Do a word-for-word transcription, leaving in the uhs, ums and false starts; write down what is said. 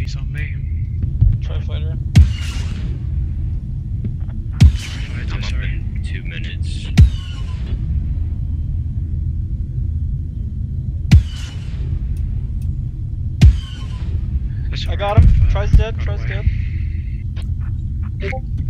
He's on me. Try fighter. Fighter, I'm up sorry. in two minutes. That's I alright, got him. I've, uh, Try's dead. got Try's away. dead.